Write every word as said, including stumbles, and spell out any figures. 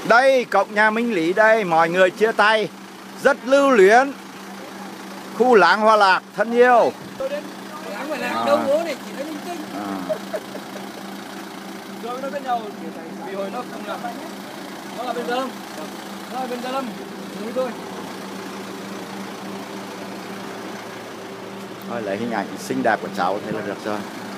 Đây, cổng nhà Minh Lý đây, mọi người chia tay. Rất lưu luyến. Khu làng Hòa Lạc, thân yêu. Tôi đến làng Hòa Lạc đâu bố này chỉ nói linh tinh. Rồi nó bên nhau, vì hồi nó không làm. Nó là bên Gia Lâm. Nó là bên Gia Lâm. Núi tôi. Thôi lấy hình ảnh xinh đẹp của cháu thế là được rồi.